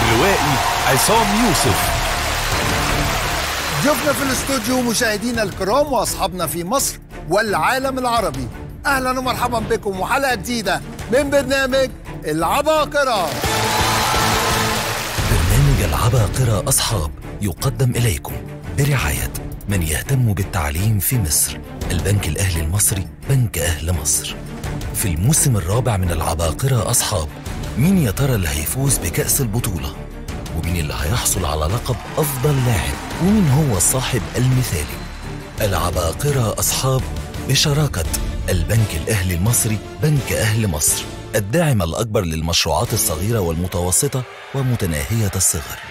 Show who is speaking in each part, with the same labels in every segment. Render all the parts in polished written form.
Speaker 1: اللوائي عصام يوسف.
Speaker 2: ضيوفنا في الاستوديو مشاهدينا الكرام واصحابنا في مصر والعالم العربي، اهلا ومرحبا بكم وحلقه جديده من برنامج العباقرة.
Speaker 3: برنامج العباقرة أصحاب يقدم إليكم برعاية من يهتم بالتعليم في مصر، البنك الأهلي المصري، بنك أهل مصر. في الموسم الرابع من العباقرة أصحاب، مين يا ترى اللي هيفوز بكأس البطولة؟ ومين اللي هيحصل على لقب أفضل لاعب؟ ومين هو الصاحب المثالي؟ العباقرة أصحاب بشراكة البنك الأهلي المصري، بنك أهل مصر، الداعم الأكبر للمشروعات الصغيرة والمتوسطة ومتناهية الصغر.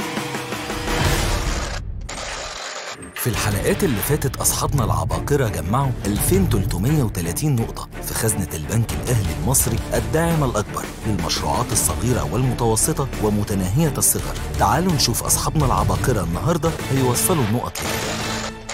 Speaker 3: في الحلقات اللي فاتت أصحابنا العباقرة جمعوا 2330 نقطة في خزنة البنك الأهلي المصري، الداعم الأكبر للمشروعات الصغيرة والمتوسطة ومتناهية الصغر. تعالوا نشوف أصحابنا العباقرة النهاردة هيوصلوا النقط ليه.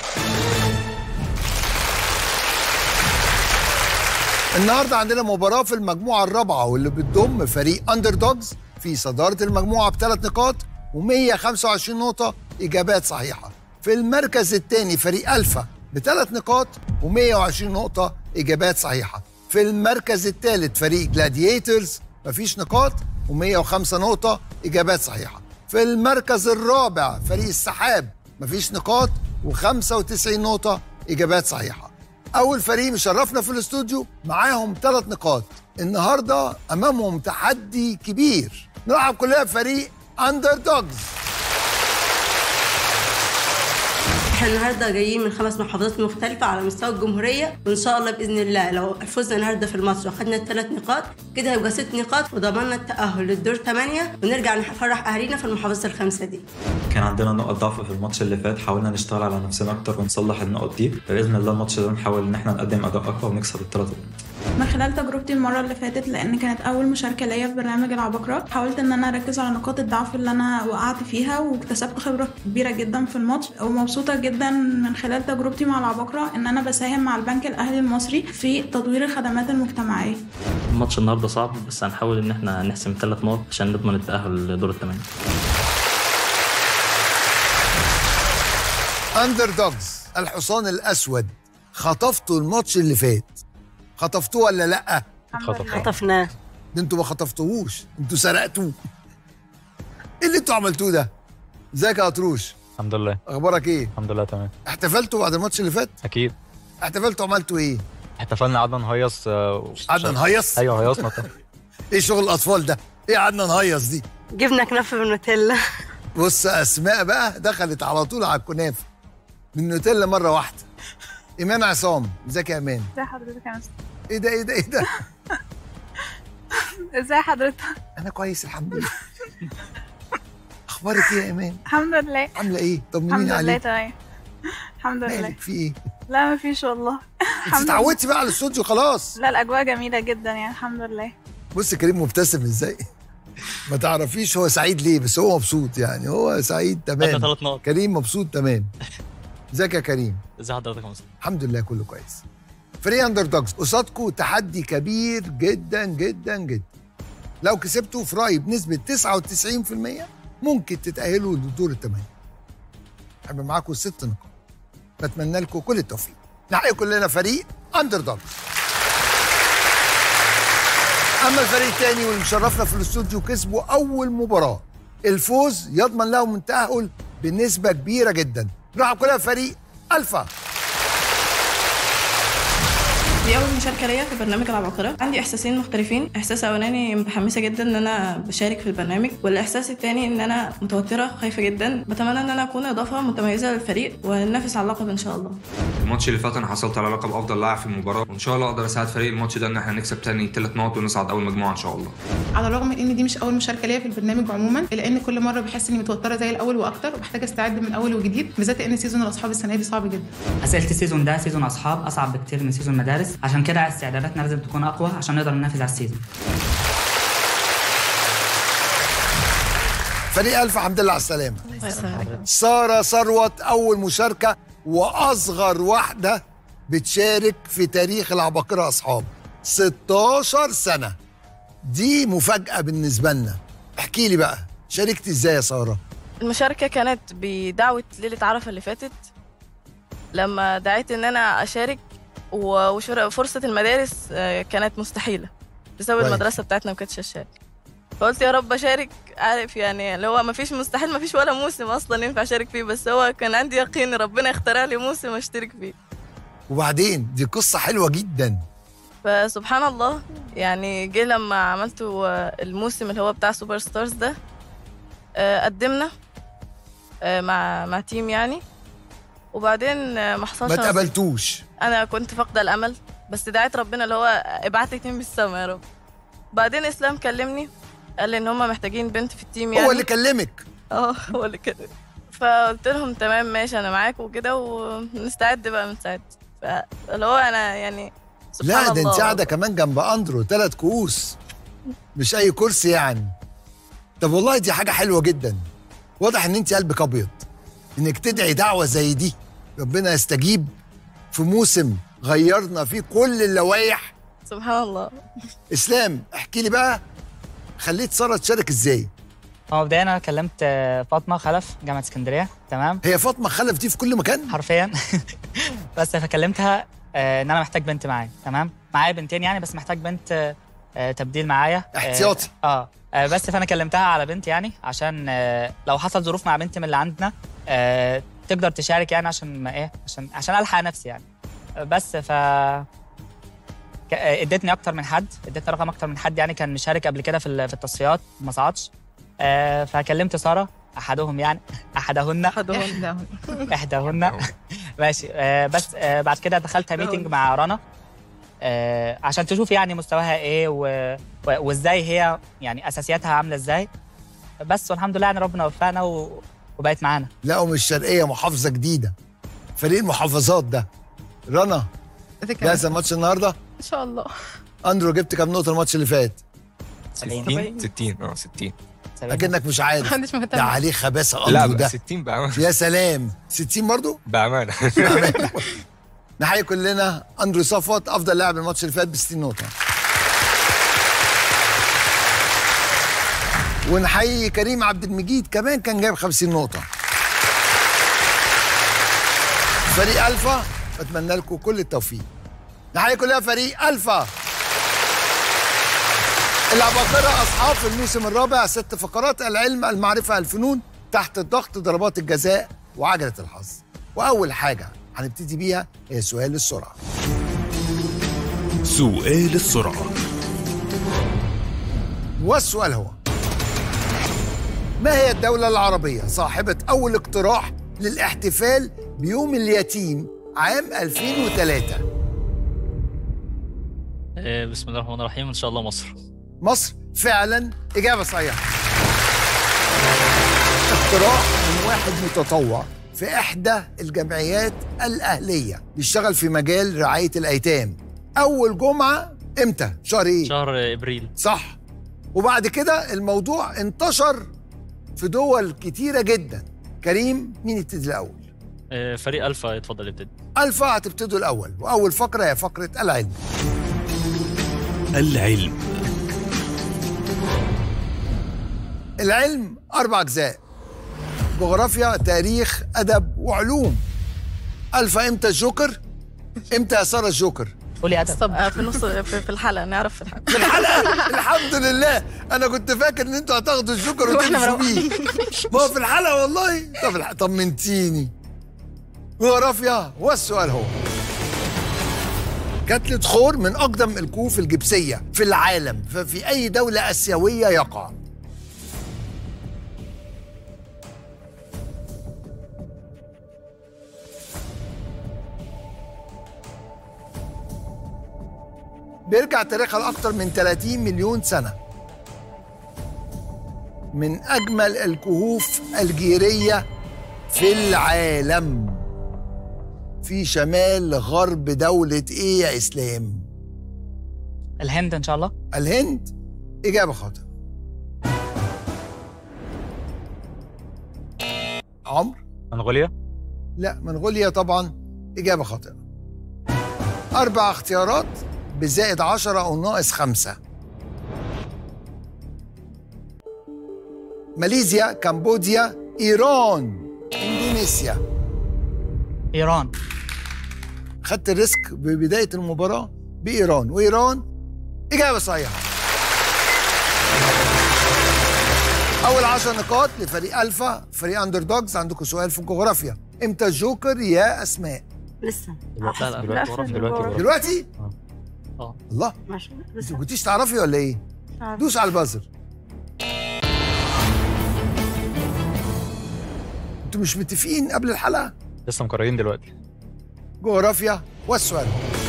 Speaker 2: النهارده عندنا مباراة في المجموعة الرابعة واللي بتضم فريق أندر دوجز في صدارة المجموعة ب3 نقاط و125 نقطة إجابات صحيحة. في المركز الثاني فريق ألفا ب3 نقاط و120 نقطة إجابات صحيحة. في المركز الثالث فريق جلادياتورز مفيش نقاط و105 نقطة إجابات صحيحة. في المركز الرابع فريق السحاب مفيش نقاط و95 نقطة إجابات صحيحة. أول فريق مشرفنا في الاستوديو معاهم 3 نقاط. النهاردة أمامهم تحدي كبير. نلعب كلنا بفريق أندر دوجز.
Speaker 4: احنا النهارده جايين من 5 محافظات مختلفة على مستوى الجمهورية، وإن شاء الله بإذن الله لو فزنا النهارده في الماتش وخدنا ال3 نقاط كده هيبقى 6 نقاط وضمننا التأهل للدور 8 ونرجع نفرح أهالينا في المحافظات ال5 دي.
Speaker 5: كان عندنا نقط ضعف في الماتش اللي فات، حاولنا نشتغل على نفسنا أكتر ونصلح النقط دي. بإذن الله الماتش ده نحاول إن احنا نقدم أداء أقوى ونكسب ال3 نقط.
Speaker 6: من خلال تجربتي المرة اللي فاتت، لأن كانت أول مشاركة ليا في برنامج العباقرة، حاولت إن أنا أركز على نقاط الضعف اللي أنا وقعت فيها واكتسبت خبرة كبيرة جدا في الماتش. ومبسوطة جدا من خلال تجربتي مع العباقرة إن أنا بساهم مع البنك الأهلي المصري في تطوير الخدمات المجتمعية.
Speaker 7: الماتش النهارده صعب بس هنحاول إن احنا نحسم 3 نقط عشان نضمن التأهل لدور ال8.
Speaker 2: أندر دوجز الحصان الأسود، خطفتوا الماتش اللي فات، خطفتوه ولا لأ؟
Speaker 4: خطفناه.
Speaker 2: ده انتوا ما خطفتوهوش، انتوا سرقتوه. ايه اللي انتوا عملتوه ده؟ ازيك يا قطروش؟
Speaker 8: الحمد لله.
Speaker 2: اخبارك ايه؟
Speaker 8: الحمد لله تمام.
Speaker 2: احتفلتوا بعد الماتش اللي فات؟
Speaker 8: اكيد.
Speaker 2: احتفلتوا عملتوا ايه؟
Speaker 8: احتفلنا، قعدنا نهيص.
Speaker 2: قعدنا نهيص؟
Speaker 8: ايوه هيصنا طبعا.
Speaker 2: ايه شغل الاطفال ده؟ ايه قعدنا نهيص دي؟
Speaker 4: جبنا كنافة بالنوتيلا.
Speaker 2: بص اسماء بقى دخلت على طول على الكنافه بالنوتيلا مره واحده. ايمان عصام، ازيك يا ايمان؟
Speaker 6: ازي حضرتك يا مستر؟
Speaker 2: ايه ده ايه ده ايه ده؟
Speaker 6: ازي حضرتك؟
Speaker 2: انا كويس الحمد لله. اخبارك ايه يا ايمان؟
Speaker 6: الحمد لله.
Speaker 2: عامله ايه؟ طمنيني
Speaker 6: الحمد
Speaker 2: عليك.
Speaker 6: لله تمام. الحمد لله.
Speaker 2: مالك في ايه؟
Speaker 6: لا مفيش والله.
Speaker 2: انت اتعودتي بقى على الاستوديو خلاص.
Speaker 6: لا الأجواء جميلة جدا يعني الحمد لله.
Speaker 2: بص كريم مبتسم ازاي؟ ما تعرفيش هو سعيد ليه، بس هو مبسوط يعني، هو سعيد تمام.
Speaker 7: 3 نقط.
Speaker 2: كريم مبسوط تمام. ازيك يا كريم؟
Speaker 7: ازي حضرتك يا مصر؟
Speaker 2: الحمد لله كله كويس. فريق اندر دوجز قصادكم تحدي كبير جدا جدا جدا. لو كسبتوا في رايي بنسبه 99% ممكن تتاهلوا لدور ال8. هيبقى معاكم 6 نقاط. بتمنى لكم كل التوفيق. نحيي كلنا فريق اندر دوجز. اما الفريق الثاني واللي مشرفنا في الاستوديو كسبوا اول مباراه، الفوز يضمن لهم التاهل بنسبه كبيره جدا. نلعب كلنا فريق الفا.
Speaker 9: دي أول مشاركة ليا في برنامج العباقرة. عندي إحساسين مختلفين. إحساس أولاني متحمسة جدا إن أنا بشارك في البرنامج، والإحساس الثاني إن أنا متوترة خايفة جدا. بتمنى إن أنا أكون إضافة متميزة للفريق وننافس على اللقب إن شاء الله.
Speaker 10: الماتش اللي فات أنا حصلت على لقب أفضل لاعب في المباراة، وإن شاء الله أقدر أساعد فريق الماتش ده إن إحنا نكسب تاني 3 نقط ونصعد أول مجموعة إن شاء الله.
Speaker 11: على الرغم من إن دي مش أول مشاركة ليا في البرنامج عموما، إلا إن كل مرة بحس إني متوترة زي الأول وأكتر، وبحتاج أستعد من أول وجديد، بالذات إن سيزون الأصحاب السنة دي صعب جدا.
Speaker 12: أسئلة السيزون ده سيزون أصحاب أصعب بكتير من سيزون مدارس، عشان كده استعداداتنا لازم تكون أقوى عشان نقدر ننافس على السيزون.
Speaker 2: فريق ألف الحمد لله على السلامة. سارة ثروت أول مشاركة وأصغر واحدة بتشارك في تاريخ العباقرة أصحاب، 16 سنة. دي مفاجأة بالنسبة لنا. احكي لي بقى شاركتي ازاي يا ساره؟
Speaker 9: المشاركة كانت بدعوة ليلة عرفة اللي فاتت، لما دعيت إن أنا أشارك، وفرصة المدارس كانت مستحيلة بسبب المدرسة بتاعتنا ما كانتش أشارك، فقلت يا رب أشارك. عارف يعني اللي هو مفيش مستحيل، مفيش ولا موسم أصلا ينفع أشارك فيه، بس هو كان عندي يقين ربنا يخترع لي موسم أشترك فيه.
Speaker 2: وبعدين دي قصة حلوة جدا.
Speaker 9: فسبحان الله يعني جه لما عملت الموسم اللي هو بتاع سوبر ستارز ده، قدمنا مع تيم يعني، وبعدين ما حصلش.
Speaker 2: ما تقبلتوش؟
Speaker 9: انا كنت فاقده الامل، بس دعيت ربنا اللي هو ابعت لي تيم من السما يا رب. بعدين اسلام كلمني قال لي ان هم محتاجين بنت في التيم يعني.
Speaker 2: هو اللي كلمك؟
Speaker 9: هو اللي كلمني. فقلت لهم تمام ماشي انا معاك وكده، ونستعد بقى من ساعتها. فاللي هو انا يعني سبحان
Speaker 2: لا
Speaker 9: الله.
Speaker 2: ده انت قاعده كمان جنب اندرو 3 كؤوس، مش اي كرسي يعني. طب والله دي حاجه حلوه جدا. واضح ان انت قلبك ابيض انك تدعي دعوه زي دي، ربنا يستجيب في موسم غيرنا فيه كل اللوائح.
Speaker 9: سبحان الله.
Speaker 2: اسلام احكي لي بقى، خليت ساره تشارك ازاي؟
Speaker 12: مبدئيا انا كلمت فاطمه خلف جامعه اسكندريه. تمام.
Speaker 2: هي فاطمه خلف دي في كل مكان
Speaker 12: حرفيا. بس فكلمتها ان انا محتاج بنت معايا. تمام. معايا بنتين يعني، بس محتاج بنت تبديل معايا
Speaker 2: احتياطي.
Speaker 12: بس فانا كلمتها على بنت يعني، عشان لو حصل ظروف مع بنت من اللي عندنا تقدر تشارك يعني، عشان ما ايه، عشان الحق نفسي يعني. بس ف ادتني اكتر من حد، ادتني رقم اكتر من حد يعني كان مشارك قبل كده في التصفيات وما صعدش. فكلمت ساره احدهن ماشي. بس بعد كده دخلت ميتنج مع رنا عشان تشوف يعني مستواها ايه وازاي هي يعني اساسياتها عامله ازاي. بس والحمد لله يعني ربنا وفقنا وبقت معانا.
Speaker 2: لا ومش شرقيه، محافظه جديده، فريق المحافظات ده. رنا جاهزه الماتش النهارده؟
Speaker 9: ان شاء الله.
Speaker 2: اندرو جبت كام نقطه الماتش اللي فات؟
Speaker 10: 60. 60.
Speaker 2: اكنك مش عارف. ده عليه خباثه
Speaker 10: لا
Speaker 2: اندرو ده.
Speaker 10: 60 بأمانة.
Speaker 2: يا سلام، 60 برضو؟
Speaker 10: بأمانة.
Speaker 2: نحيي كلنا اندرو صفوت افضل لاعب الماتش اللي فات ب 60 نقطه. ونحيي كريم عبد المجيد كمان كان جايب 50 نقطه. فريق الفا اتمنى لكم كل التوفيق. نحيي كلنا فريق الفا. العباقرة أصحاب في الموسم الرابع 6 فقرات: العلم، المعرفة، الفنون، تحت الضغط، ضربات الجزاء، وعجلة الحظ. وأول حاجة هنبتدي بيها هي سؤال السرعة.
Speaker 1: سؤال السرعة.
Speaker 2: والسؤال هو: ما هي الدولة العربية صاحبة أول اقتراح للاحتفال بيوم اليتيم عام 2003؟
Speaker 7: بسم الله الرحمن الرحيم. إن شاء الله مصر.
Speaker 2: مصر فعلا إجابة صحيحة. اقتراح من واحد متطوع في إحدى الجمعيات الأهلية بيشتغل في مجال رعاية الأيتام. أول جمعة إمتى؟ شهر إيه؟
Speaker 7: شهر إبريل.
Speaker 2: صح. وبعد كده الموضوع انتشر في دول كتيرة جدا. كريم مين يبتدي الأول؟
Speaker 7: فريق ألفا يتفضل يبتدي.
Speaker 2: ألفا هتبتدوا الأول، وأول فقرة هي فقرة العلم.
Speaker 1: العلم.
Speaker 2: العلم 4 أجزاء: جغرافيا، تاريخ، أدب، وعلوم. ألفا إمتى الجوكر؟ إمتى يا سارة الجوكر؟
Speaker 12: قولي أدب.
Speaker 9: في النص في الحلقة نعرف في الحلقة.
Speaker 2: في الحلقة. الحمد لله، أنا كنت فاكر إن أنتوا هتاخدوا الجوكر وتمشوا بيه. ما هو في الحلقة والله. طب طمنتيني. جغرافيا. والسؤال هو: كتلة خور من أقدم الكهوف الجبسية في العالم، ففي أي دولة آسيوية يقع؟ بيرجع تاريخها لأكثر من 30 مليون سنة. من أجمل الكهوف الجيرية في العالم. في شمال غرب دولة إيه يا إسلام؟
Speaker 12: الهند إن شاء الله.
Speaker 2: الهند إجابة خاطئة. عمرو؟
Speaker 8: منغوليا.
Speaker 2: لا، منغوليا طبعا إجابة خاطئة. 4 اختيارات بزائد 10 أو ناقص 5. ماليزيا، كمبوديا، إيران، إندونيسيا.
Speaker 12: إيران.
Speaker 2: خدت الريسك ببداية المباراة بإيران، وإيران إجابة صحيحة. أول 10 نقاط لفريق ألفا، فريق أندر دوجز. عندكم سؤال في الجغرافيا. إمتى الجوكر يا أسماء؟
Speaker 4: لسه
Speaker 2: دلوقتي؟ الله،
Speaker 4: ماشي.
Speaker 2: انت ما كنتيش تعرفي ولا ايه؟ دوس على البازر. انتوا مش متفقين قبل الحلقة؟
Speaker 8: لسه مقررين دلوقتي.
Speaker 2: جغرافيا والسؤال.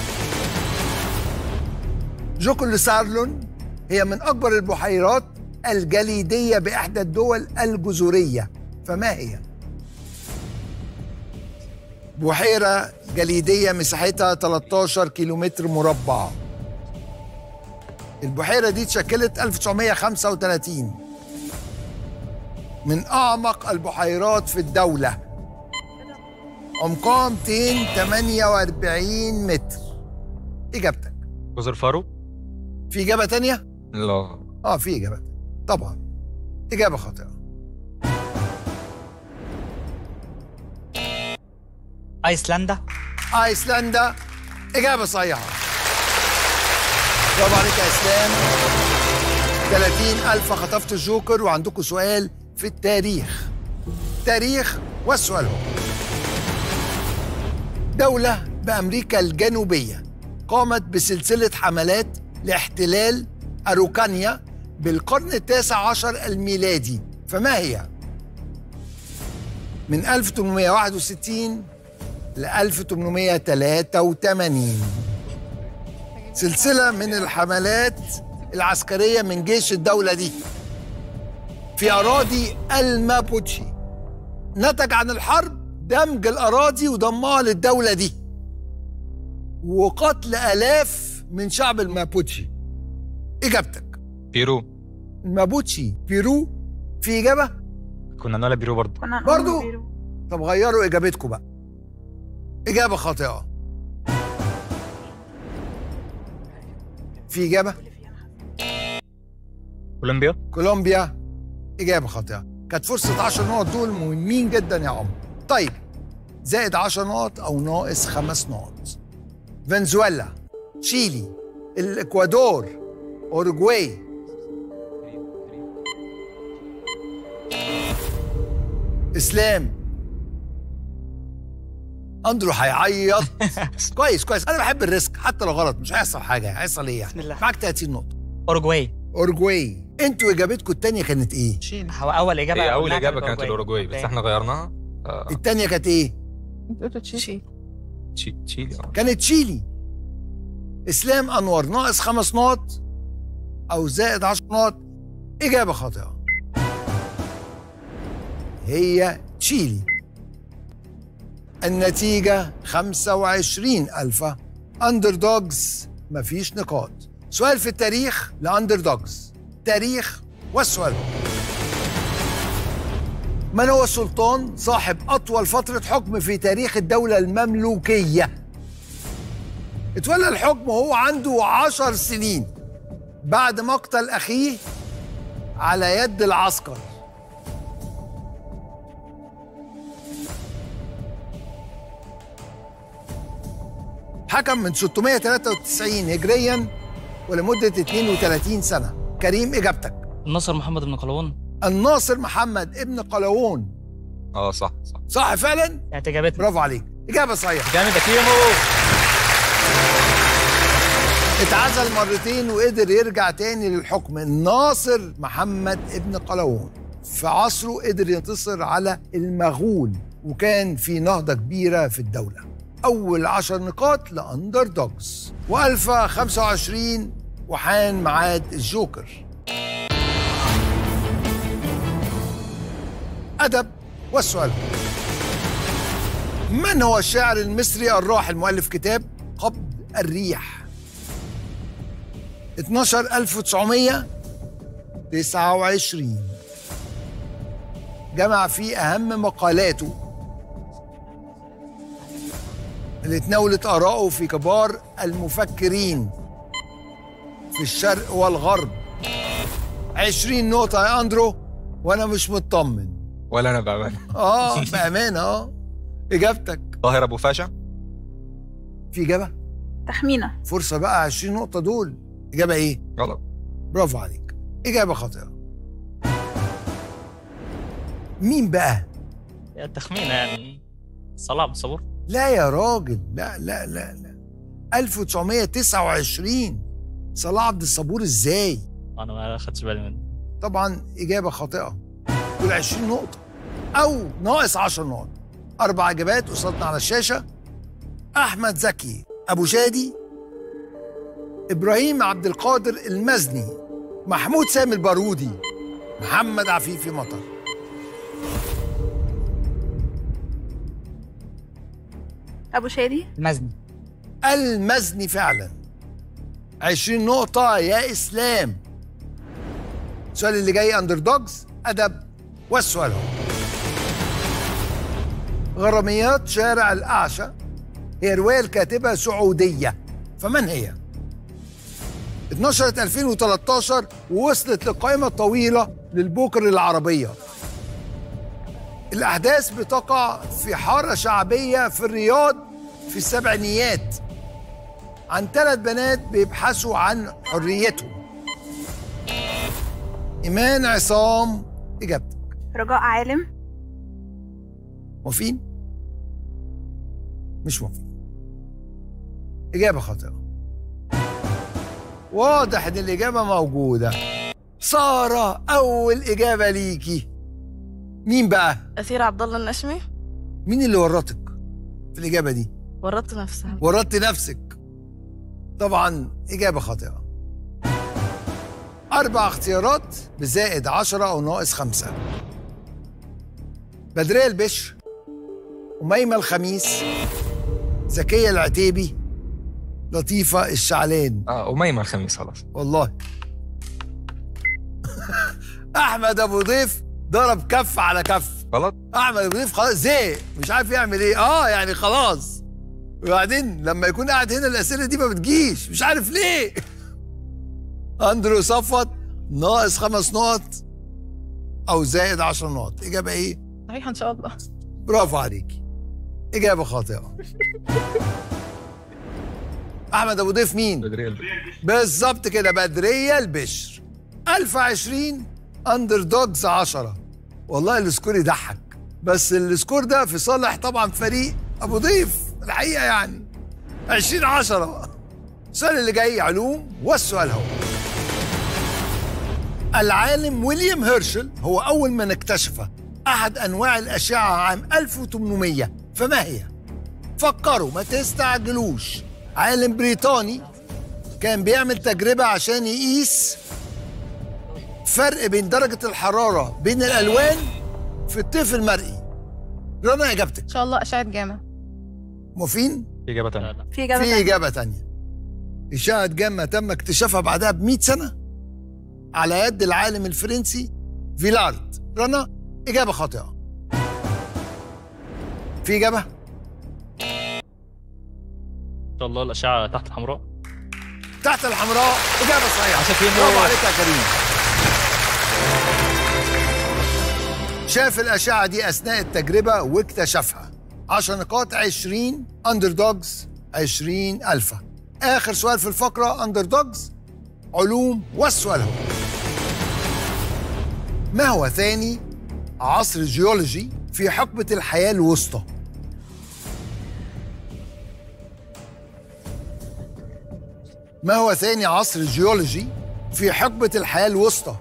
Speaker 2: جوكل سارلون هي من أكبر البحيرات الجليدية بإحدى الدول الجزرية، فما هي؟ بحيرة جليدية مساحتها 13 كيلومتر مربع. البحيرة دي اتشكلت 1935، من أعمق البحيرات في الدولة، عمقها 248 متر. إجابتك؟
Speaker 8: جزر فارو.
Speaker 2: في إجابة تانية؟
Speaker 10: لا.
Speaker 2: في إجابة تانية طبعا. إجابة خاطئة.
Speaker 12: أيسلندا.
Speaker 2: أيسلندا إجابة صحيحة. برافو عليك يا إسلام. 30,000 خطفت الجوكر. وعندكم سؤال في التاريخ. تاريخ والسؤال هو: دولة بأمريكا الجنوبية قامت بسلسلة حملات لاحتلال أروكانيا بالقرن ال19 الميلادي، فما هي؟ من 1861 ل 1883. سلسلة من الحملات العسكرية من جيش الدولة دي في أراضي المابوتشي، نتج عن الحرب دمج الأراضي وضمها للدولة دي، وقتل آلاف من شعب المابوتشي. إجابتك؟
Speaker 8: بيرو.
Speaker 2: المابوتشي بيرو. في إجابة؟
Speaker 8: كنا نقول بيرو
Speaker 2: برضو؟ طب غيروا إجابتكم بقى. إجابة خاطئة. في إجابة؟ كولومبيا. إجابة خاطئة. كانت فرصة 10 نقط دول مهمين جدا يا عمر. طيب، زائد 10 نقط أو ناقص 5 نقط. فنزويلا، تشيلي، الإكوادور، أوروغواي. إسلام. أندرو هيعيط. كويس كويس، أنا بحب الريسك حتى لو غلط، مش هيحصل حاجة. هيحصل إيه يعني؟ معاك 30 نقطة. أوروغواي. أنتوا إجابتكم التانية كانت إيه؟
Speaker 12: هو أول إجابة.
Speaker 8: هي أول إجابة كانت الأوروغواي، بس إحنا غيرناها.
Speaker 2: التانية كانت إيه؟
Speaker 8: تشيلي.
Speaker 2: كانت تشيلي. إسلام أنور، ناقص 5 نقط أو زائد 10 نقط. إجابة خاطئة. هي تشيلي. النتيجة 25,000. أندر دوجز مفيش نقاط. سؤال في التاريخ لأندر دوجز. تاريخ والسؤال: من هو السلطان صاحب أطول فترة حكم في تاريخ الدولة المملوكية؟ اتولى الحكم وهو عنده 10 سنين بعد مقتل أخيه على يد العسكر. حكم من 693 هجريا ولمدة 32 سنة. كريم، إجابتك؟
Speaker 7: الناصر محمد بن قلاوون.
Speaker 2: الناصر محمد ابن قلاوون.
Speaker 8: صح.
Speaker 2: صح فعلا؟
Speaker 12: يعني إجابتك.
Speaker 2: برافو عليك، إجابة صحيحة.
Speaker 8: جامد يا كيمو.
Speaker 2: اتعزل مرتين وقدر يرجع تاني للحكم. الناصر محمد ابن قلاوون في عصره قدر ينتصر على المغول، وكان في نهضة كبيرة في الدولة. أول 10 نقاط لأندر دوجز. وألفا 25، وحان معاد الجوكر. أدب والسؤال: من هو الشاعر المصري الراحل مؤلف كتاب قبض الريح؟ 12,929. جمع فيه أهم مقالاته اللي تناولت آراءه في كبار المفكرين في الشرق والغرب. 20 نقطة يا أندرو. وانا مش مطمن.
Speaker 8: ولا انا بامانه.
Speaker 2: بامانه. اجابتك
Speaker 8: طاهر ابو فاشا.
Speaker 2: في اجابه؟
Speaker 6: تخمينه.
Speaker 2: فرصه بقى 20 نقطه دول. اجابه ايه؟
Speaker 8: غلط.
Speaker 2: برافو عليك، اجابه خاطئه. مين بقى؟
Speaker 7: التخمينه يعني صلاح عبد الصبور.
Speaker 2: لا يا راجل، لا لا لا لا، 1929. صلاح عبد الصبور ازاي؟
Speaker 7: انا ما خدتش بالي منه.
Speaker 2: طبعا اجابه خاطئه. دول 20 نقطه او ناقص 10 نقط. 4 اجابات قصادنا على الشاشه. احمد زكي ابو شادي، ابراهيم عبد القادر المزني، محمود سامي البارودي، محمد عفيفي مطر.
Speaker 6: ابو شادي.
Speaker 2: المزني فعلا. 20 نقطة يا إسلام. السؤال اللي جاي أندر دوجز أدب، والسؤال هو: غراميات شارع الأعشى هي رواية الكاتبة سعودية، فمن هي؟ اتنشرت 2013 ووصلت للقائمة الطويلة للبوكر العربية. الأحداث بتقع في حارة شعبية في الرياض في السبعينيات عن 3 بنات بيبحثوا عن حريتهم. إيمان عصام، إجابتك؟
Speaker 6: رجاء عالم.
Speaker 2: موافقين؟ مش موافقين. إجابة خاطئة. واضح إن الإجابة موجودة. سارة، أول إجابة ليكي. مين بقى؟
Speaker 9: أثير عبد الله النشمي.
Speaker 2: مين اللي ورطك في الإجابة دي؟
Speaker 9: ورطت نفسها.
Speaker 2: ورطت نفسك. طبعا إجابة خاطئة. 4 اختيارات بزائد 10 أو ناقص 5. بدرية البشر، أميمة الخميس، زكية العتيبي، لطيفة الشعلان.
Speaker 8: أميمة الخميس خلاص.
Speaker 2: والله. أحمد أبو ضيف ضرب كف على كف.
Speaker 8: غلط.
Speaker 2: أحمد أبو ضيف خلاص زهق، مش عارف يعمل إيه. يعني خلاص. وبعدين لما يكون قاعد هنا الأسئلة دي ما بتجيش، مش عارف ليه. أندرو صفوت، ناقص 5 نقط أو زائد 10 نقط. إجابة إيه؟
Speaker 9: صحيح إن شاء الله.
Speaker 2: برافو عليكي. إجابة خاطئة. أحمد أبو ضيف مين؟
Speaker 8: بدرية البشر.
Speaker 2: بالظبط كده، بدرية البشر. 1020، أندر دوجز 10. والله السكور يضحك، بس السكور ده في صالح طبعا فريق أبو ضيف الحقيقة يعني. 20-10. السؤال اللي جاي علوم، والسؤال هو: العالم ويليام هيرشل هو أول من اكتشف أحد أنواع الأشعة عام 1800، فما هي؟ فكروا، ما تستعجلوش. عالم بريطاني كان بيعمل تجربة عشان يقيس فرق بين درجة الحرارة بين الألوان في الطيف المرئي. رنا، إجابتك؟
Speaker 11: إن شاء الله أشعة جاما.
Speaker 2: موافقين؟
Speaker 8: في إجابة تانية.
Speaker 6: في
Speaker 2: إجابة تانية. إشعة جاما تم اكتشافها بعدها ب100 سنة على يد العالم الفرنسي فيلارد. رنا، إجابة خاطئة. في إجابة؟
Speaker 7: ان شاء الله الاشعه تحت الحمراء.
Speaker 2: تحت الحمراء، إجابة صحيحة. برافو عليك يا كريم. شاف الأشعة دي أثناء التجربة واكتشفها. 10 نقاط. 20 أندر دوجز، 20 ألفا. آخر سؤال في الفقرة أندر دوجز علوم، والسؤال هو: ما هو ثاني عصر جيولوجي في حقبة الحياة الوسطى؟ ما هو ثاني عصر جيولوجي في حقبة الحياة الوسطى؟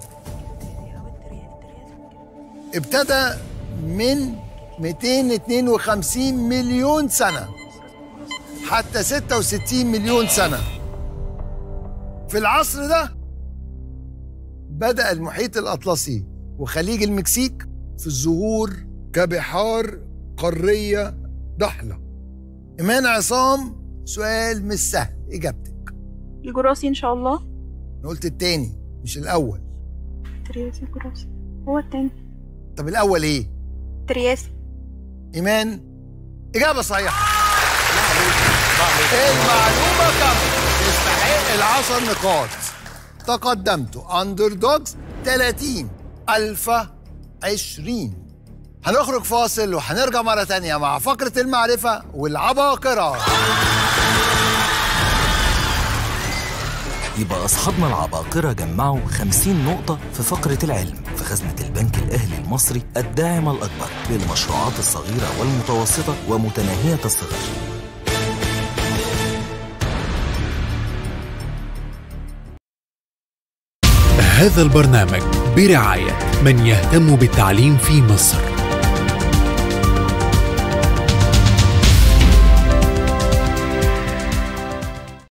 Speaker 2: ابتدى من 252 مليون سنة حتى 66 مليون سنة. في العصر ده بدأ المحيط الأطلسي وخليج المكسيك في الظهور كبحار قارية ضحلة. إيمان عصام، سؤال مش سهل، إجابتك؟
Speaker 6: الجراسي إن شاء الله.
Speaker 2: أنا قلت التاني مش الأول.
Speaker 6: ترياسي جراسي هو التاني.
Speaker 2: طب الأول إيه؟
Speaker 6: ترياسي.
Speaker 2: إيمان، إجابة صحيحة. المعلومة كاملة تستحق 10 نقاط. تقدمت أندر دوجز 30 ألفا 2020. هنخرج فاصل وهنرجع مرة تانية مع فقرة المعرفة والعباقرة.
Speaker 3: يبقى أصحابنا العباقرة جمعوا 50 نقطة في فقرة العلم في خزنة البنك الأهلي المصري الداعم الأكبر للمشروعات الصغيرة والمتوسطة ومتناهية الصغر.
Speaker 13: هذا البرنامج برعاية من يهتم بالتعليم في مصر.